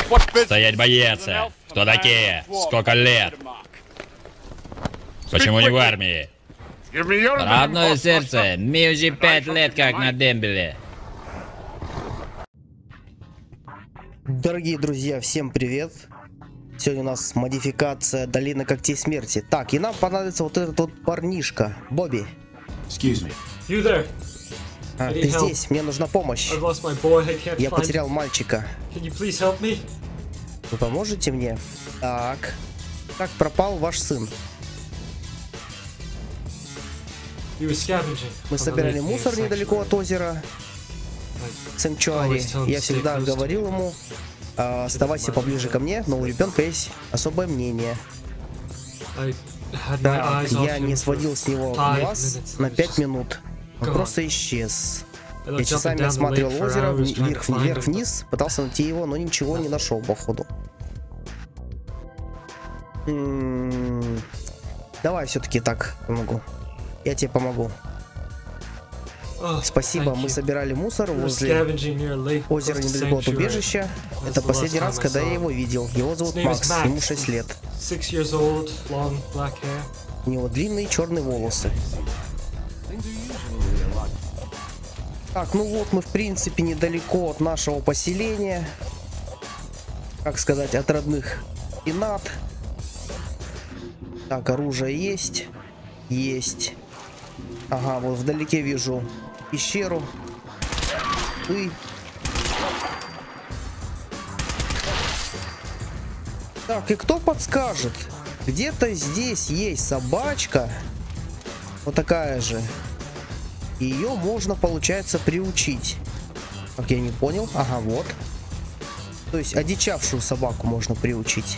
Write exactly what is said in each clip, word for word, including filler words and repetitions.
Стоять, боец! Кто такие? Сколько лет? Почему не в армии? Родное сердце, мне уже пять лет как на дембеле. Дорогие друзья, всем привет! Сегодня у нас модификация Долины Когтей Смерти. Так, и нам понадобится вот этот вот парнишка, Бобби. Excuse me. You there? А, ты здесь, мне нужна помощь. I've lost my boy. I can't Я find потерял мальчика. Can you please help me? Вы поможете мне? Так, как пропал ваш сын? He was scavenging. Мы собирали мусор недалеко от озера Санчуари. Я всегда говорил ему, а, оставайся поближе ко мне, но у ребенка есть особое мнение. Да, я не сводил с него глаз на пять минут. Он просто исчез. Я часами осматривал озеро вверх-вниз, пытался найти его, но ничего не нашел, походу. М-м-м. Давай все-таки так помогу. Я тебе помогу. Спасибо, мы собирали мусор возле озера недалеко от убежища. Это последний раз, когда я его видел. Его зовут Макс, ему шесть лет. У него длинные черные волосы. Так, ну вот мы в принципе недалеко от нашего поселения. Как сказать, от родных пенат. Так, оружие есть. Есть. Ага, вот вдалеке вижу пещеру. И... Так, и кто подскажет? Где-то здесь есть собачка. Вот такая же. Ее можно, получается, приучить. Как я не понял. Ага, вот. То есть одичавшую собаку можно приучить.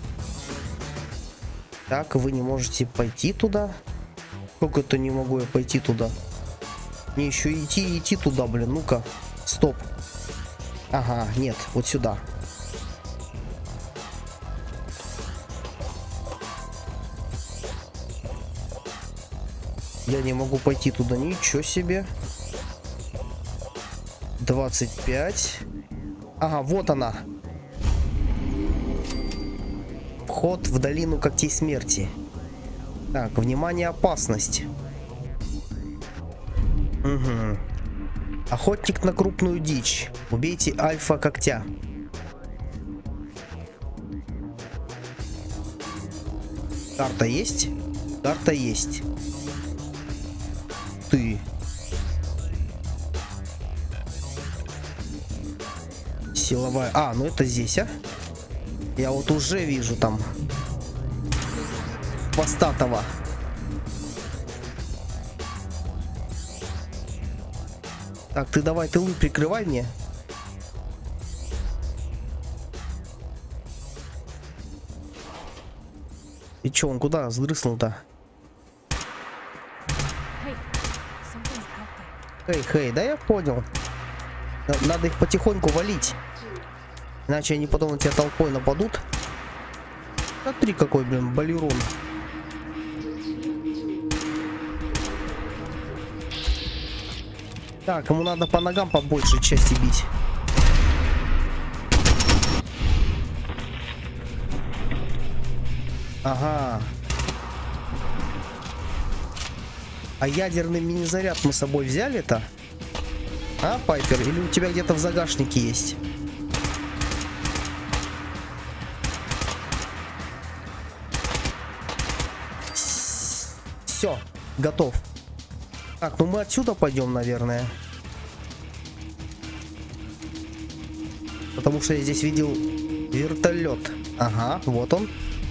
Так, вы не можете пойти туда. Как это не могу я пойти туда? Мне еще идти идти туда, блин. Ну-ка. Стоп. Ага, нет, вот сюда. Я не могу пойти туда, ничего себе. двадцать пять. Ага, вот она. Вход в Долину Когтей Смерти. Так, внимание, опасность. Угу. Охотник на крупную дичь. Убейте альфа-когтя. Карта есть? Карта есть. Ты. Силовая. А, ну это здесь, а? Я вот уже вижу там хвостатого. Так, ты давай тылы прикрывай мне. И чё, он куда сдрыснул-то? Хей, хей, да я понял. Надо их потихоньку валить. Иначе они потом на тебя толпой нападут. Смотри, какой, блин, балерон. Так, ему надо по ногам по большей части бить. Ага. А ядерный мини-заряд мы с собой взяли-то? А, Пайпер? Или у тебя где-то в загашнике есть? Все, готов. Так, ну мы отсюда пойдем, наверное. Потому что я здесь видел вертолет. Ага, вот он.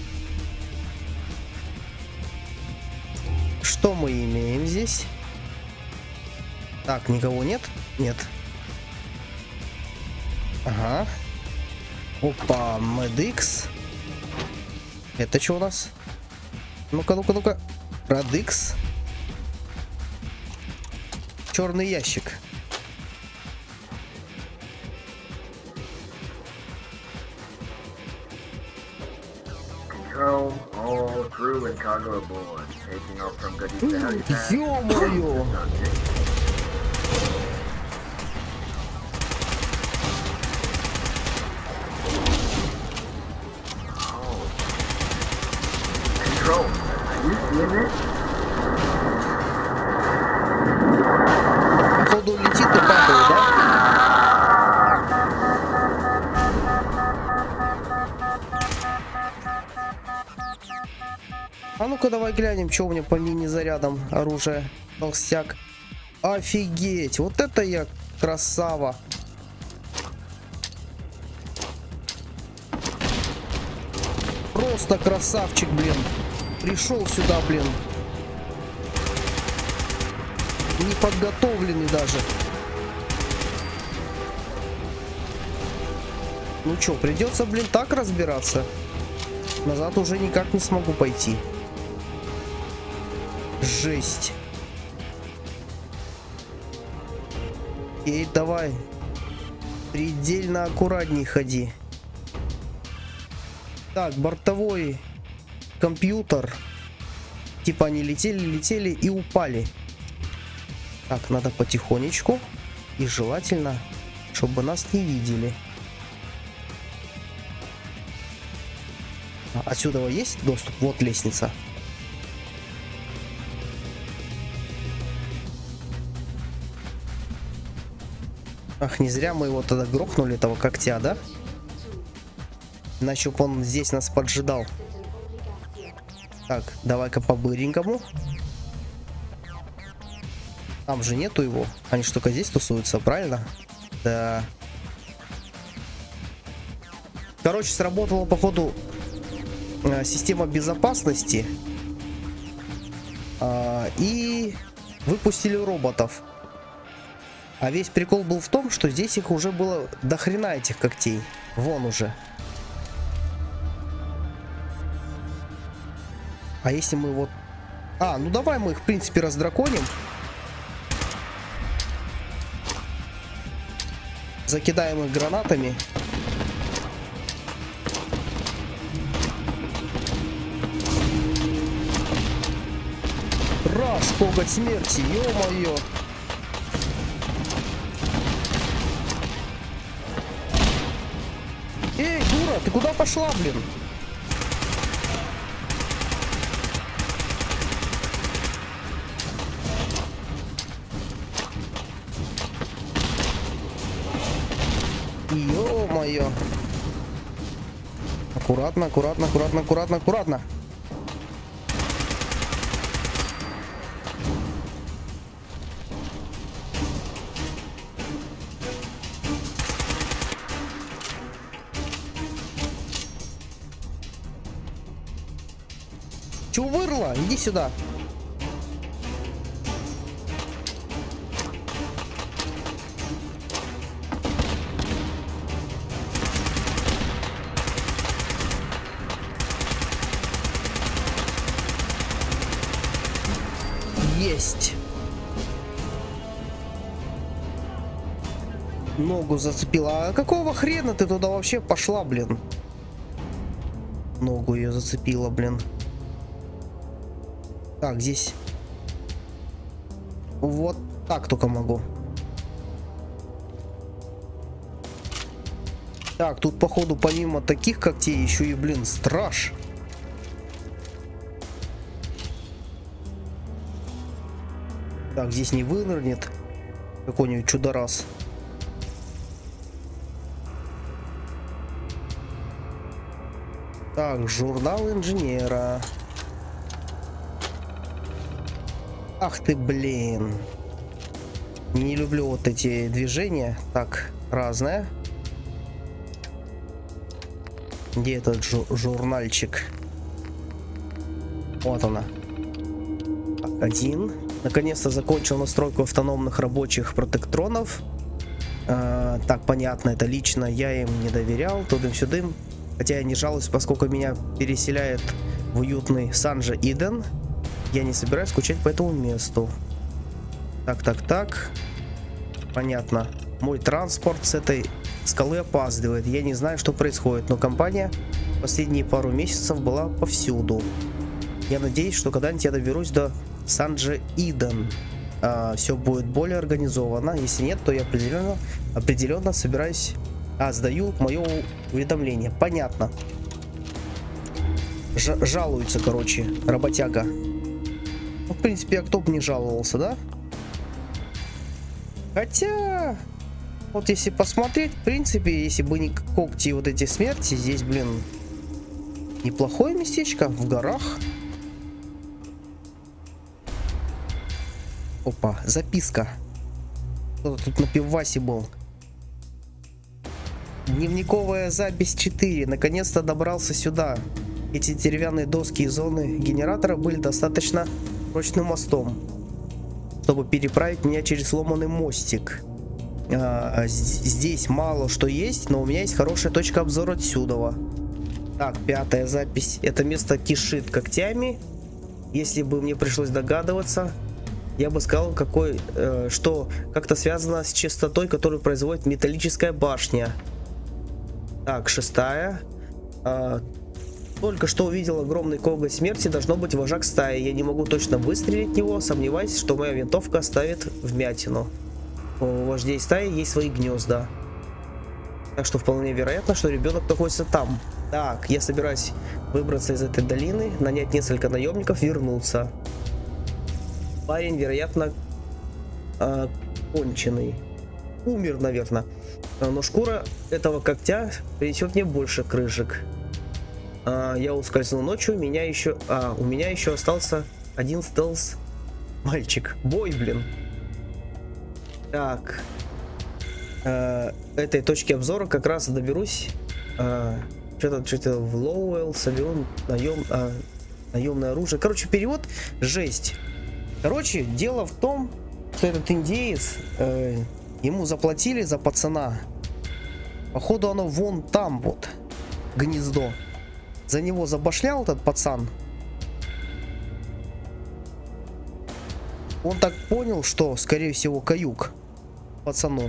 Что мы имеем здесь? Так, никого нет? Нет. Ага. Опа, Медикс. Это что у нас? Ну-ка, ну-ка, ну-ка. Радикс. Черный ящик. Ё-моё! Походу летит и падает, да? А ну-ка давай глянем, что у меня по мини-зарядам оружия. Толстяк. Офигеть, вот это я красава. Просто красавчик, блин. Пришел сюда, блин. Неподготовленный даже. Ну чё, придется, блин, так разбираться. Назад уже никак не смогу пойти. Жесть. Эй, давай. Предельно аккуратней ходи. Так, бортовой компьютер. Типа они летели, летели и упали. Так, надо потихонечку. И желательно, чтобы нас не видели. А, отсюда есть доступ? Вот лестница. Ах, не зря мы его тогда грохнули, этого когтя, да? Иначе бы он здесь нас поджидал. Так, давай-ка по-быренькому. Там же нету его. Они ж только здесь тусуются, правильно? Да. Короче, сработала, походу, система безопасности. А, и выпустили роботов. А весь прикол был в том, что здесь их уже было до хрена, этих когтей. Вон уже. А если мы вот... А, ну давай мы их, в принципе, раздраконим. Закидаем их гранатами. Раш, коготь смерти, ё-моё. Эй, дура, ты куда пошла, блин? Ё-моё. Аккуратно, аккуратно, аккуратно, аккуратно, аккуратно. Чего вырла? Иди сюда. Есть. Ногу зацепила. А какого хрена ты туда вообще пошла, блин? Ногу ее зацепила, блин. Так, здесь вот так только могу. Так, тут походу помимо таких когтей еще и, блин, страж. Так, здесь не вынырнет какой-нибудь чудо-раз. Так, журнал инженера. Ах ты, блин. Не люблю вот эти движения. Так, разное. Где этот жу журнальчик? Вот она. Так, один. Наконец-то закончил настройку автономных рабочих протектронов. А, так, понятно, это лично я им не доверял. Тудым-сюдым. Хотя я не жалуюсь, поскольку меня переселяет в уютный Санджа Иден. Я не собираюсь скучать по этому месту. Так, так, так. Понятно. Мой транспорт с этой скалы опаздывает. Я не знаю, что происходит, но компания последние пару месяцев была повсюду. Я надеюсь, что когда-нибудь я доберусь до Санджа Иден. А, все будет более организовано. Если нет, то я определенно, определенно собираюсь... А, сдаю мое уведомление. Понятно. Ж жалуется, короче, работяга. Ну, в принципе, а кто бы не жаловался, да? Хотя, вот если посмотреть, в принципе, если бы не когти и вот эти смерти, здесь, блин, неплохое местечко в горах. Опа, записка. Кто-то тут на пивасе был. Дневниковая запись четыре. Наконец-то добрался сюда. Эти деревянные доски и зоны генератора были достаточно прочным мостом, чтобы переправить меня через сломанный мостик. А, здесь мало что есть, но у меня есть хорошая точка обзора отсюда. Так, пятая запись. Это место кишит когтями. Если бы мне пришлось догадываться, я бы сказал, какой, э, что как-то связано с частотой, которую производит металлическая башня. Так, шестая. А, только что увидел огромный коготь смерти, должно быть вожак стаи. Я не могу точно выстрелить в него, сомневаюсь, что моя винтовка оставит вмятину. У вождей стаи есть свои гнезда. Так что вполне вероятно, что ребенок находится там. Так, я собираюсь выбраться из этой долины, нанять несколько наемников, вернуться. Парень, вероятно, э, конченый. Умер, наверное. Но шкура этого когтя принесет мне больше крышек. А, я ускользнул ночью, меня еще... А, у меня еще остался один стелс мальчик. Бой, блин. Так. А, этой точки обзора как раз доберусь. А, что-то что-то в Лоуэлл, Салион, наем, а, наемное оружие. Короче, перевод жесть. Короче, дело в том, что этот индеец... Э, ему заплатили за пацана. Походу оно вон там вот. Гнездо. За него забашлял этот пацан. Он так понял, что, скорее всего, каюк пацану.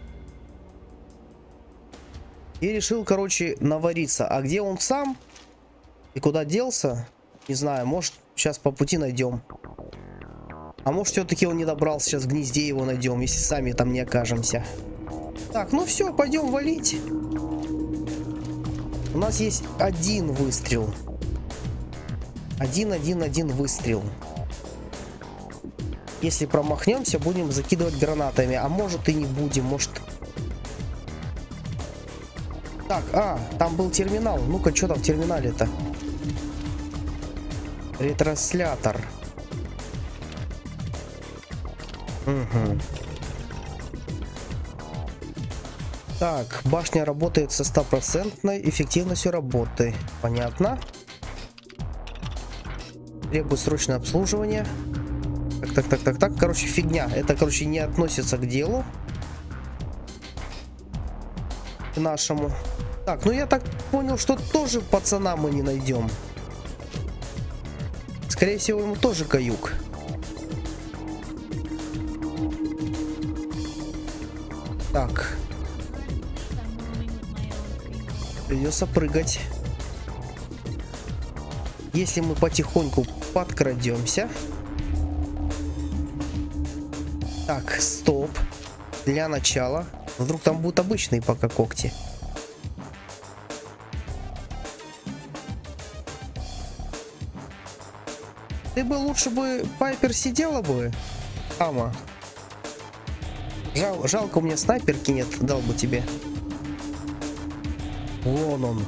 И решил, короче, навариться. А где он сам? И куда делся? Не знаю, может, сейчас по пути найдем. А может, все-таки он не добрался, сейчас в гнезде его найдем, если сами там не окажемся. Так, ну все, пойдем валить. У нас есть один выстрел. Один, один, один выстрел. Если промахнемся, будем закидывать гранатами. А может и не будем, может... Так, а, там был терминал. Ну-ка, что там в терминале-то? Ретранслятор. Угу. Так, башня работает со стопроцентной эффективностью работы. Понятно. Требует срочное обслуживание. Так, так, так, так, так. Короче, фигня. Это, короче, не относится к делу. К нашему. Так, ну я так понял, что тоже пацана мы не найдем. Скорее всего, ему тоже каюк. Так. Придется прыгать. Если мы потихоньку подкрадемся. Так, стоп. Для начала. Вдруг там будут обычные пока когти. Ты бы лучше бы, Пайпер, сидела бы. Ама. Жал, жалко, у меня снайперки нет, дал бы тебе. Вон он.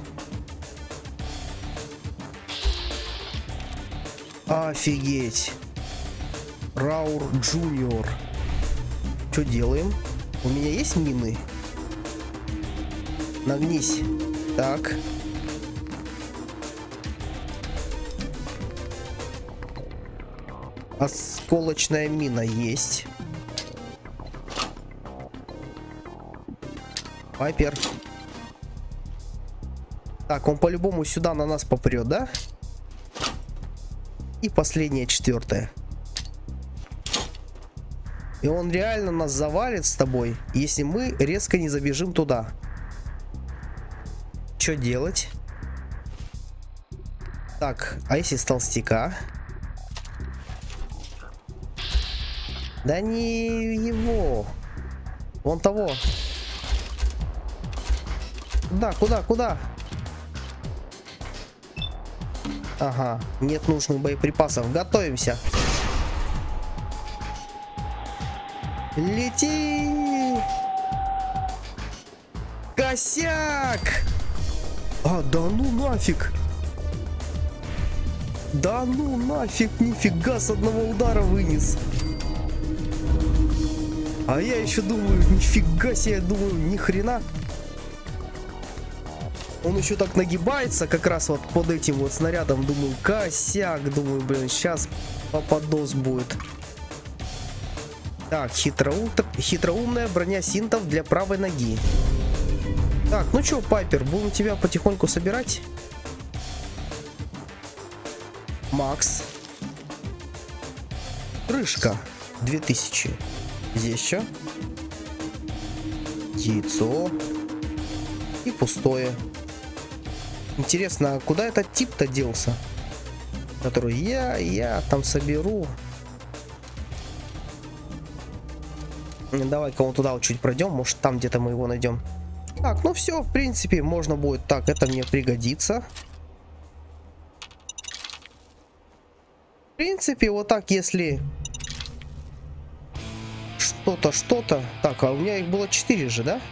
Офигеть. Раур Джуниор. Что делаем? У меня есть мины? Нагнись. Так. Осколочная мина есть. Пайпер. Так, он по-любому сюда на нас попрет, да? И последняя, четвертая. И он реально нас завалит с тобой, если мы резко не забежим туда. Что делать? Так, а если с толстяка? Да не его. Вон того. Куда, куда, куда? Ага, нет нужных боеприпасов. Готовимся. Лети! Косяк! А, да ну нафиг! Да ну нафиг, нифига, с одного удара вынес. А я еще думаю, нифига себе, думаю, ни хрена. Он еще так нагибается, как раз вот под этим вот снарядом. Думаю, косяк, думаю, блин, сейчас попадос будет. Так, хитроум, хитроумная броня синтов для правой ноги. Так, ну что, Пайпер, будем тебя потихоньку собирать. Макс. Крышка. две тысячи. Здесь что? Яйцо. И пустое. Интересно, а куда этот тип-то делся? Который я, я там соберу. Давай-ка вон туда вот чуть пройдем. Может, там где-то мы его найдем. Так, ну все, в принципе, можно будет. Так, это мне пригодится. В принципе, вот так, если что-то, что-то. Так, а у меня их было четыре же, да?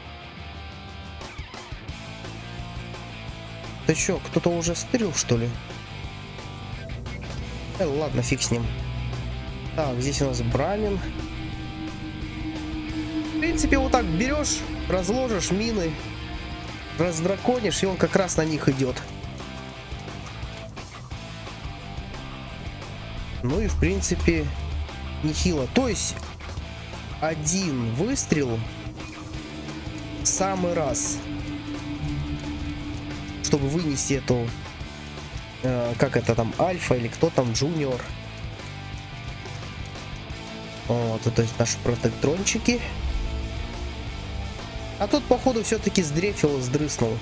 Ты чё, кто-то уже стырил, что ли? Э, ладно, фиг с ним. Так, здесь у нас Брамин. В принципе, вот так берешь, разложишь мины, раздраконишь, и он как раз на них идет. Ну и в принципе нехило. То есть один выстрел в самый раз, чтобы вынести эту, э, как это там, альфа или кто там, джуниор. Вот, это наши протектрончики. А тут, походу, все-таки сдрефил, сдрыснул.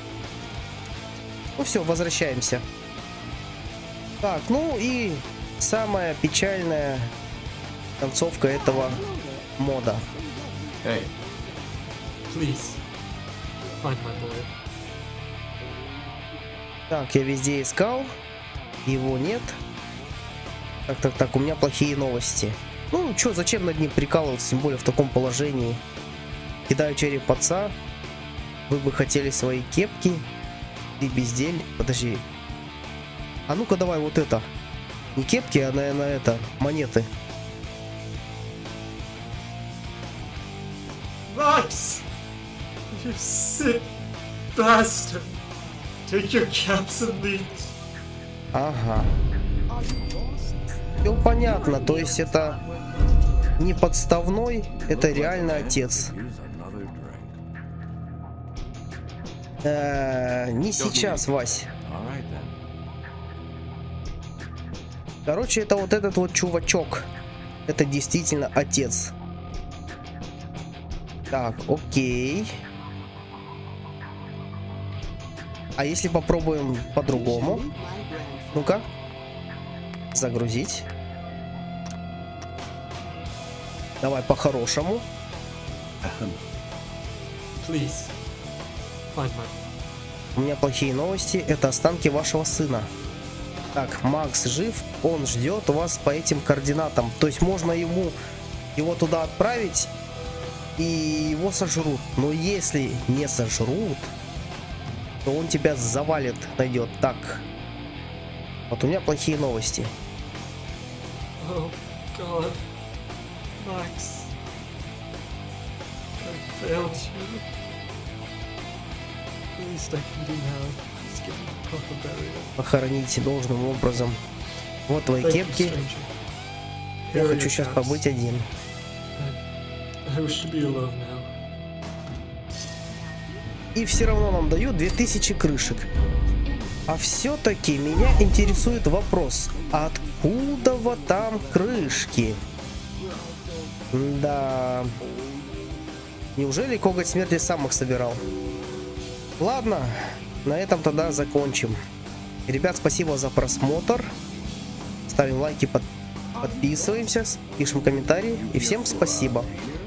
Ну все, возвращаемся. Так, ну и самая печальная концовка этого мода. Hey, please find my boy. Так, я везде искал. Его нет. Так, так, так, у меня плохие новости. Ну, чё, зачем над ним прикалываться, тем более в таком положении. Кидаю череп отца. Вы бы хотели свои кепки. Ты бездель. Подожди. А ну-ка давай вот это. Не кепки, а, наверное, это, монеты. Max! You sick bastard! Take your caps and leave. Ага. Все понятно, то есть это не подставной, это реально отец. Э-э, не сейчас, Вась. Короче, это вот этот вот чувачок. Это действительно отец. Так, окей. А если попробуем по-другому? Ну-ка. Загрузить. Давай по-хорошему. Please find my. У меня плохие новости. Это останки вашего сына. Так, Макс жив. Он ждет вас по этим координатам. То есть можно ему его туда отправить, и его сожрут. Но если не сожрут, то он тебя завалит, найдет. Так. Вот у меня плохие новости. Oh God, Max, I failed you. The least I can do now is give him a proper burial. Похороните должным образом. Вот твои Thank you, кепки. stranger. Я Here are хочу your сейчас caps. побыть один. I wish to be alone now. И все равно нам дают две тысячи крышек. А все-таки меня интересует вопрос. Откуда вот там крышки? Да. Неужели коготь смерти сам их собирал? Ладно, на этом тогда закончим. Ребят, спасибо за просмотр. Ставим лайки, под... подписываемся, пишем комментарии. И всем спасибо.